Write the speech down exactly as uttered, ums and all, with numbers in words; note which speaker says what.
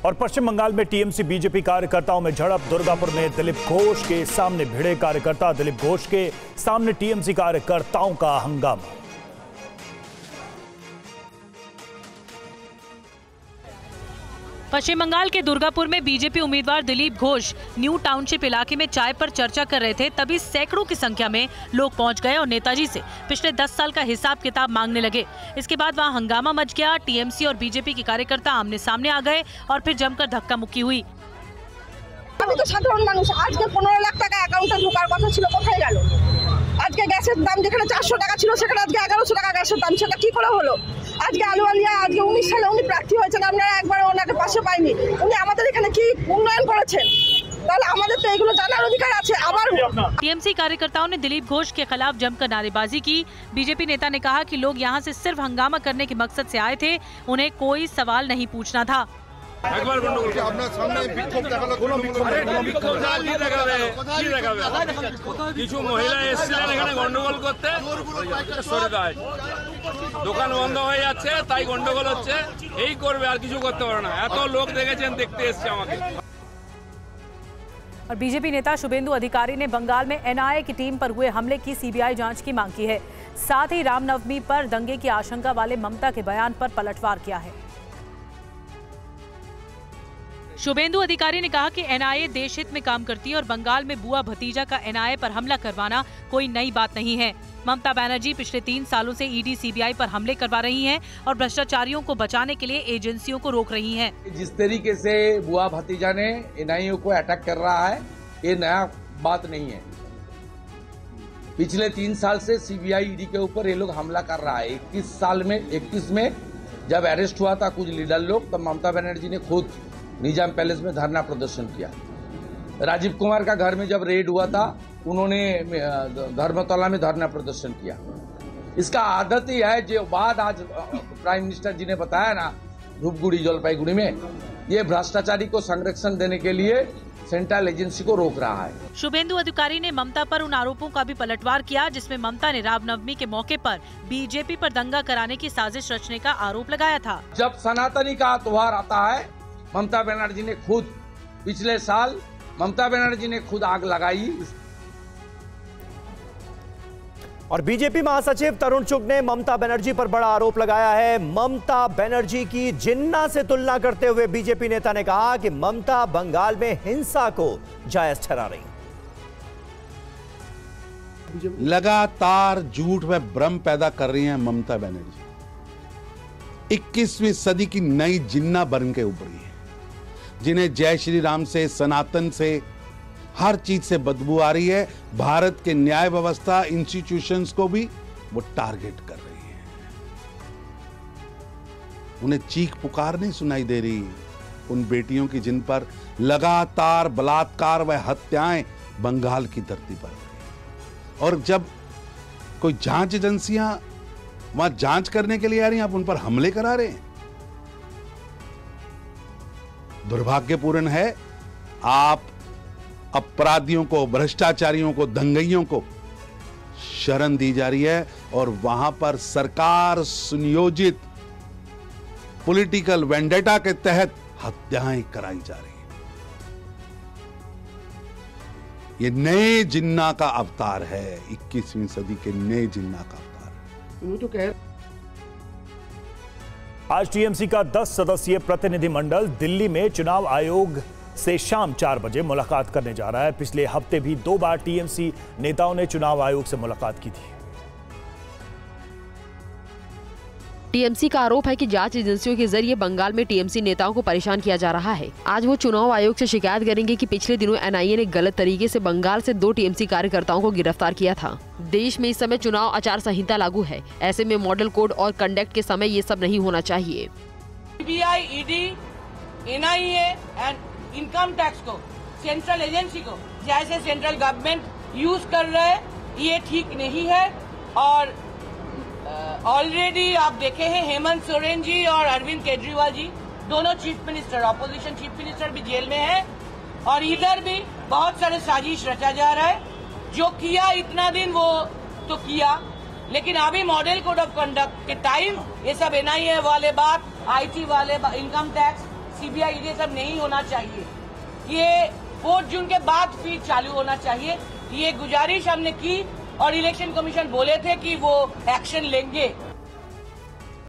Speaker 1: और पश्चिम बंगाल में TMC BJP कार्यकर्ताओं में झड़प। दुर्गापुर में दिलीप घोष के सामने भिड़े कार्यकर्ता। दिलीप घोष के सामने टीएमसी कार्यकर्ताओं का हंगामा।
Speaker 2: पश्चिम बंगाल के दुर्गापुर में बीजेपी उम्मीदवार दिलीप घोष न्यू टाउनशिप इलाके में चाय पर चर्चा कर रहे थे, तभी सैकड़ों की संख्या में लोग पहुंच गए और नेताजी से पिछले दस साल का हिसाब किताब मांगने लगे। इसके बाद वहां हंगामा मच गया। टीएमसी और बीजेपी के कार्यकर्ता आमने सामने आ गए और फिर जमकर धक्का मुक्की हुई।
Speaker 3: আমি তো সাধারণ মানুষ, আজকে পনেরো লাখ টাকা অ্যাকাউন্টে ঢোকার কথা ছিল, কোথায় গেল? আজকে গ্যাসের দাম যেখানে চারশো টাকা ছিল সেখানে আজকে এগারোশো টাকা গ্যাসের দাম, সেটা কি করে হলো? আজকে আলুওয়ালিয়া আজকে উনিশ সালে উনি প্রার্থী হয়েছেন, আমরা একবার ওনাকে পাশে পাইনি। উনি আমাদের এখানে কি উন্নয়ন করেছেন? তাহলে আমাদের তো এগুলো জানার অধিকার আছে। আবার
Speaker 2: टीएमसी कार्यकर्ताओं ने दिलीप घोष के खिलाफ जमकर नारेबाजी की। बीजेपी नेता ने कहा कि लोग यहां से सिर्फ हंगामा करने के मकसद से आए थे, उन्हें कोई सवाल नहीं पूछना था।
Speaker 4: একবার গন্ডগোল কি আপনার সামনে বিক্ষোভ দেখালো? কোনো বিক্ষোভ না, বিক্ষোভ জালি দেখাবে কি দেখাবে? কিছু মহিলা এসেছিলেন এখানে গন্ডগোল করতে, সরে দাঁড়ায় দোকান বন্ধ হয়ে যাচ্ছে, তাই গন্ডগোল হচ্ছে। এই করবে, আর কিছু করতে পারে না। এত লোক দেখেছেন, দেখতে এসেছে আমাকে।
Speaker 2: और बीजेपी नेता शुभेंदु अधिकारी ने बंगाल में एनआईए की टीम पर हुए हमले की सीबीआई जांच की मांग की है। साथ ही रामनवमी पर दंगे की आशंका वाले ममता के बयान पर पलटवार किया है। शुभेंदु अधिकारी ने कहा कि एनआईए देश हित में काम करती है और बंगाल में बुआ भतीजा का एनआईए पर हमला करवाना कोई नई बात नहीं है। ममता बनर्जी पिछले तीन सालों से ईडी सीबीआई पर हमले करवा रही हैं और भ्रष्टाचारियों को बचाने के लिए एजेंसियों को रोक रही हैं।
Speaker 5: जिस तरीके से बुआ भतीजा ने एनआईए को अटैक कर रहा है, ये नया बात नहीं है। पिछले तीन साल से सीबीआई ईडी के ऊपर ये लोग हमला कर रहा है। इक्कीस साल में इक्कीस में जब अरेस्ट हुआ था कुछ लीडर लोग, तब ममता बनर्जी ने खुद निजाम पैलेस में धरना प्रदर्शन किया। राजीव कुमार का घर में जब रेड हुआ था, उन्होंने धर्मतला में धरना प्रदर्शन किया। इसका आदत ही है, जो बात आज प्राइम मिनिस्टर जी ने बताया ना धूपगुड़ी जलपाईगुड़ी में, ये भ्रष्टाचारी को संरक्षण देने के लिए सेंट्रल एजेंसी को रोक रहा है।
Speaker 2: शुभेंदु अधिकारी ने ममता पर उन आरोपों का भी पलटवार किया जिसमें ममता ने रामनवमी के मौके पर बीजेपी पर दंगा कराने की साजिश रचने का आरोप लगाया था।
Speaker 5: जब सनातनी का त्योहार आता है, ममता बनर्जी ने खुद पिछले साल ममता बनर्जी ने खुद आग लगाई।
Speaker 1: और बीजेपी महासचिव तरुण चुग ने ममता बनर्जी पर बड़ा आरोप लगाया है। ममता बनर्जी की जिन्ना से तुलना करते हुए बीजेपी नेता ने कहा कि ममता बंगाल में हिंसा को जायज ठहरा रही।
Speaker 6: लगातार झूठ व भ्रम पैदा कर रही हैं ममता बनर्जी। इक्कीसवीं सदी की नई जिन्ना बन के उभरी है, जिन्हें जय श्री राम से, सनातन से, हर चीज से बदबू आ रही है। भारत के न्याय व्यवस्था, इंस्टीट्यूशंस को भी वो टारगेट कर रही है। उन्हें चीख पुकार नहीं सुनाई दे रही उन बेटियों की जिन पर लगातार बलात्कार व हत्याएं बंगाल की धरती पर हो रही। और जब कोई जांच एजेंसियां वहां जांच करने के लिए आ रही हैं, आप उन पर हमले करा रहे हैं। दुर्भाग्यपूर्ण है, आप अपराधियों को, भ्रष्टाचारियों को, दंगइयों को शरण दी जा रही है और वहां पर सरकार सुनियोजित पॉलिटिकल वेंडेटा के तहत हत्याएं कराई जा रही है। ये नए जिन्ना का अवतार है, इक्कीसवीं सदी के नए जिन्ना का अवतार है।
Speaker 5: वो तो कह
Speaker 1: आज टीएमसी का दस सदस्यीय प्रतिनिधिमंडल दिल्ली में चुनाव आयोग से शाम चार बजे मुलाकात करने जा रहा है। पिछले हफ्ते भी दो बार टीएमसी नेताओं ने चुनाव आयोग से मुलाकात की थी।
Speaker 7: टीएमसी का आरोप है कि जांच एजेंसियों के जरिए बंगाल में टीएमसी नेताओं को परेशान किया जा रहा है। आज वो चुनाव आयोग से शिकायत करेंगे कि पिछले दिनों एनआईए ने गलत तरीके से बंगाल से दो टीएमसी कार्यकर्ताओं को गिरफ्तार किया था। देश में इस समय चुनाव आचार संहिता लागू है, ऐसे में मॉडल कोड और कंडक्ट के समय ये सब नहीं होना चाहिए।
Speaker 8: CBI, ED, NIA and income tax को, सेंट्रल एजेंसी को जैसे सेंट्रल गवर्नमेंट यूज कर रहे हैं, ये ठीक नहीं है। और ऑलरेडी uh, आप देखे हैं हेमंत सोरेन जी और अरविंद केजरीवाल जी दोनों chief minister, opposition chief minister भी जेल में है और इधर भी बहुत सारे साजिश रचा जा रहा है। जो किया इतना दिन वो तो किया, लेकिन अभी मॉडल कोड ऑफ कंडक्ट के टाइम ये सब एनआईए वाले बात, आईटी वाले, इनकम टैक्स, सीबीआई ईडी सब नहीं होना चाहिए। ये फोर्थ जून के बाद फिर चालू होना चाहिए। ये गुजारिश हमने की और इलेक्शन कमीशन बोले थे कि वो एक्शन लेंगे।